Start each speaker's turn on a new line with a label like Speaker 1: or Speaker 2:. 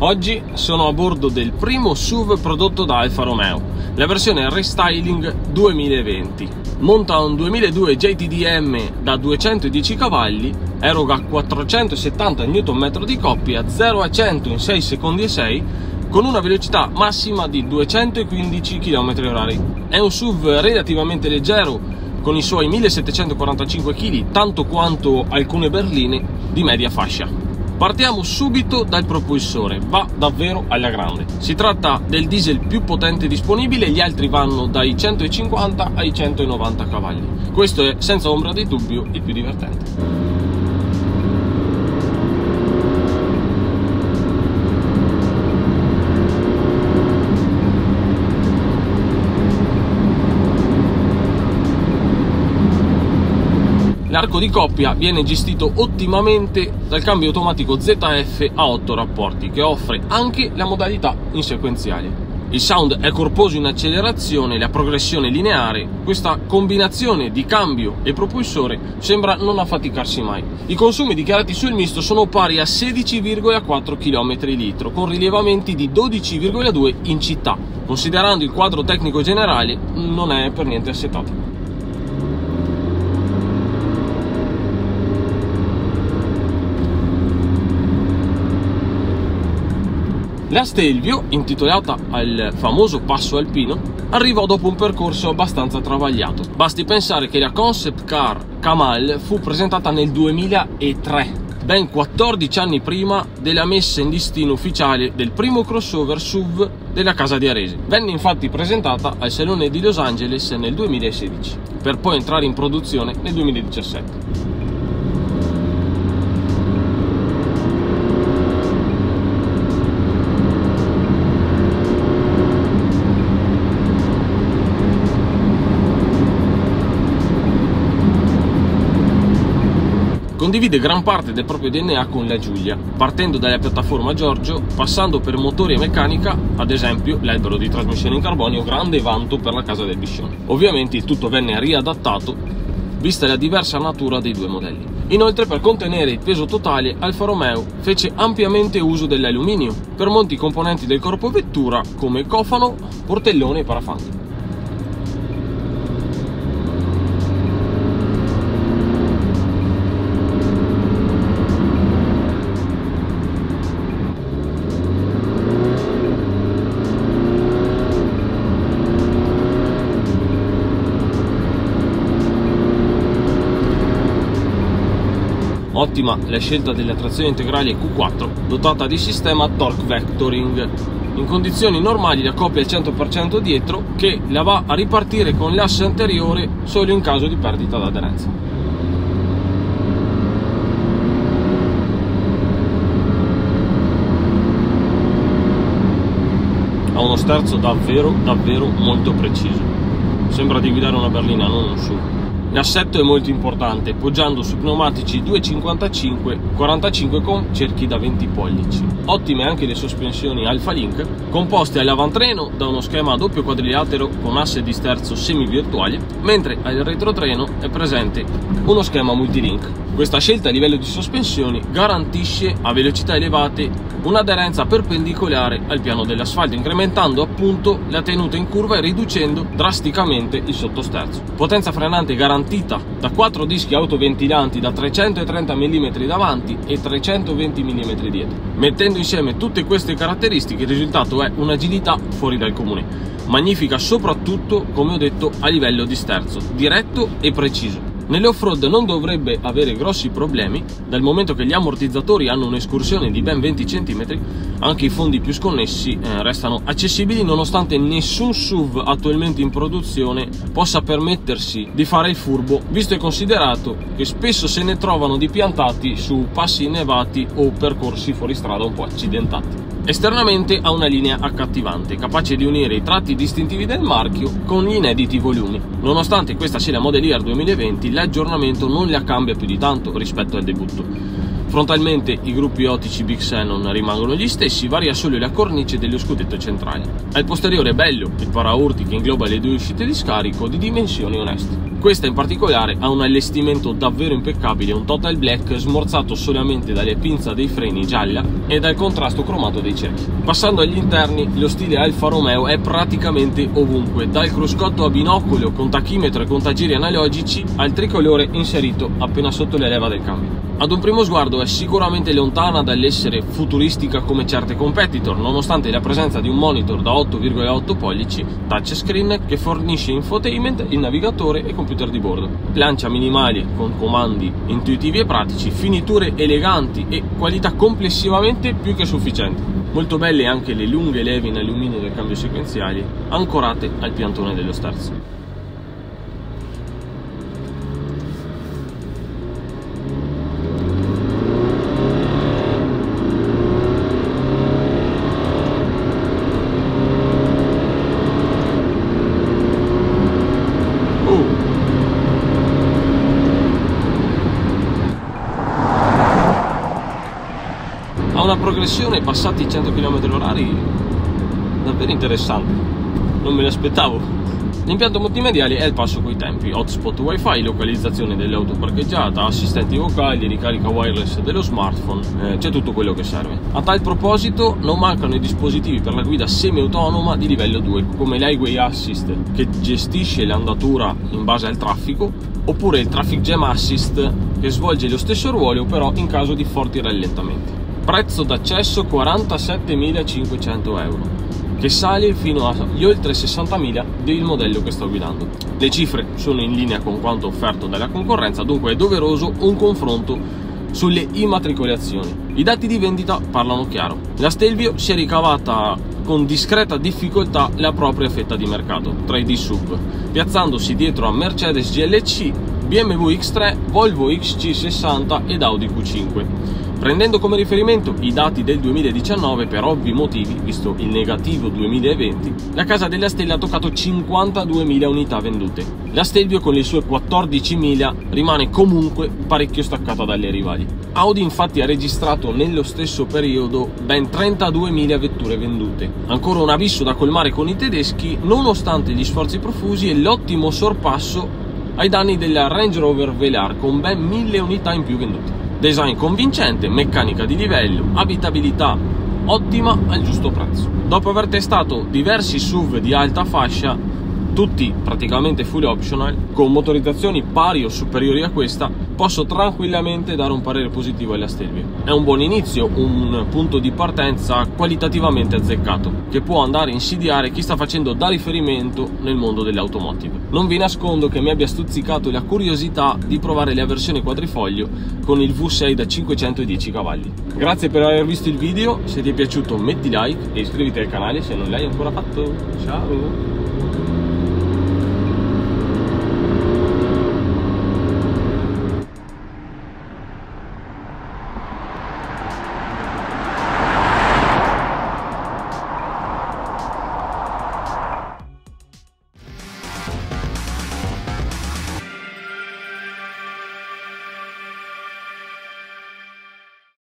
Speaker 1: Oggi sono a bordo del primo SUV prodotto da Alfa Romeo, la versione Restyling 2020. Monta un 2002 JTDM da 210 cavalli, eroga 470 Nm di coppia, 0 a 100 in 6 secondi e 6, con una velocità massima di 215 km/h. È un SUV relativamente leggero, con i suoi 1745 kg, tanto quanto alcune berline di media fascia. Partiamo subito dal propulsore, va davvero alla grande. Si tratta del diesel più potente disponibile, gli altri vanno dai 150 ai 190 cavalli. Questo è senza ombra di dubbio il più divertente. L'arco di coppia viene gestito ottimamente dal cambio automatico ZF a 8 rapporti, che offre anche la modalità in sequenziale. Il sound è corposo in accelerazione, la progressione lineare. Questa combinazione di cambio e propulsore sembra non affaticarsi mai. I consumi dichiarati sul misto sono pari a 16,4 km/l, con rilevamenti di 12,2 in città. Considerando il quadro tecnico generale, non è per niente assetato. La Stelvio, intitolata al famoso passo alpino, arrivò dopo un percorso abbastanza travagliato. Basti pensare che la concept car Kamal fu presentata nel 2003, ben 14 anni prima della messa in listino ufficiale del primo crossover SUV della casa di Arese. Venne infatti presentata al Salone di Los Angeles nel 2016, per poi entrare in produzione nel 2017. Condivide gran parte del proprio DNA con la Giulia, partendo dalla piattaforma Giorgio, passando per motori e meccanica, ad esempio l'albero di trasmissione in carbonio, grande vanto per la casa del Biscione. Ovviamente tutto venne riadattato, vista la diversa natura dei due modelli. Inoltre, per contenere il peso totale, Alfa Romeo fece ampiamente uso dell'alluminio per molti componenti del corpo vettura come cofano, portellone e parafanghi. Ottima la scelta della trazione integrale Q4 dotata di sistema torque vectoring. In condizioni normali la coppia è al 100% dietro, che la va a ripartire con l'asse anteriore solo in caso di perdita d'aderenza. Ha uno sterzo davvero molto preciso. Sembra di guidare una berlina, non un SUV. L'assetto è molto importante, poggiando su pneumatici 2,55/45 con cerchi da 20 pollici. Ottime anche le sospensioni Alfa Link, composte all'avantreno da uno schema a doppio quadrilatero con asse di sterzo semi-virtuali, mentre al retrotreno è presente uno schema multilink. Questa scelta a livello di sospensioni garantisce a velocità elevate un'aderenza perpendicolare al piano dell'asfalto, incrementando appunto la tenuta in curva e riducendo drasticamente il sottosterzo. Potenza frenante garantita da 4 dischi autoventilanti da 330 mm davanti e 320 mm dietro. Mettendo insieme tutte queste caratteristiche, il risultato è un'agilità fuori dal comune, magnifica soprattutto, come ho detto, a livello di sterzo, diretto e preciso. Nell'off-road non dovrebbe avere grossi problemi, dal momento che gli ammortizzatori hanno un'escursione di ben 20 cm, anche i fondi più sconnessi restano accessibili, nonostante nessun SUV attualmente in produzione possa permettersi di fare il furbo, visto e considerato che spesso se ne trovano di piantati su passi innevati o percorsi fuori strada un po' accidentati. Esternamente ha una linea accattivante, capace di unire i tratti distintivi del marchio con gli inediti volumi. Nonostante questa sia la Model Year 2020, l'aggiornamento non la cambia più di tanto rispetto al debutto. Frontalmente i gruppi ottici Big Xenon rimangono gli stessi, varia solo la cornice dello scudetto centrale. Al posteriore è bello il paraurti che ingloba le due uscite di scarico di dimensioni oneste. Questa in particolare ha un allestimento davvero impeccabile, un total black smorzato solamente dalle pinze dei freni gialla e dal contrasto cromato dei cerchi. Passando agli interni, lo stile Alfa Romeo è praticamente ovunque, dal cruscotto a binocolo con tachimetro e contagiri analogici al tricolore inserito appena sotto le leva del cambio. Ad un primo sguardo è sicuramente lontana dall'essere futuristica come certe competitor, nonostante la presenza di un monitor da 8,8 pollici touchscreen che fornisce infotainment, il navigatore e computer di bordo. Lancia minimali con comandi intuitivi e pratici, finiture eleganti e qualità complessivamente più che sufficienti. Molto belle anche le lunghe leve in alluminio del cambio sequenziali ancorate al piantone dello sterzo. Ha una progressione passati i 100 km/h davvero interessante, non me l'aspettavo. L'impianto multimediale è al passo coi tempi: hotspot wifi, localizzazione dell'auto parcheggiata, assistenti vocali, ricarica wireless dello smartphone, c'è tutto quello che serve. A tal proposito non mancano i dispositivi per la guida semi-autonoma di livello 2, come l'Highway Assist che gestisce l'andatura in base al traffico, oppure il Traffic Jam Assist che svolge lo stesso ruolo però in caso di forti rallentamenti. Prezzo d'accesso 47.500 euro, che sale fino agli oltre 60.000 del modello che sto guidando. Le cifre sono in linea con quanto offerto dalla concorrenza, dunque è doveroso un confronto sulle immatricolazioni. I dati di vendita parlano chiaro. La Stelvio si è ricavata con discreta difficoltà la propria fetta di mercato tra i D-Sub, piazzandosi dietro a Mercedes GLC, BMW X3, Volvo XC60 ed Audi Q5. Prendendo come riferimento i dati del 2019, per ovvi motivi, visto il negativo 2020, la casa della Stella ha toccato 52.000 unità vendute. La Stelvio con le sue 14.000 rimane comunque parecchio staccata dalle rivali. Audi infatti ha registrato nello stesso periodo ben 32.000 vetture vendute. Ancora un abisso da colmare con i tedeschi, nonostante gli sforzi profusi e l'ottimo sorpasso ai danni della Range Rover Velar con ben 1.000 unità in più vendute. Design convincente, meccanica di livello, abitabilità ottima al giusto prezzo. Dopo aver testato diversi SUV di alta fascia, tutti praticamente full optional, con motorizzazioni pari o superiori a questa, posso tranquillamente dare un parere positivo alla Stelvio. È un buon inizio, un punto di partenza qualitativamente azzeccato, che può andare a insidiare chi sta facendo da riferimento nel mondo dell'automotive. Non vi nascondo che mi abbia stuzzicato la curiosità di provare la versione quadrifoglio con il V6 da 510 cavalli. Grazie per aver visto il video, se ti è piaciuto metti like e iscriviti al canale se non l'hai ancora fatto. Ciao!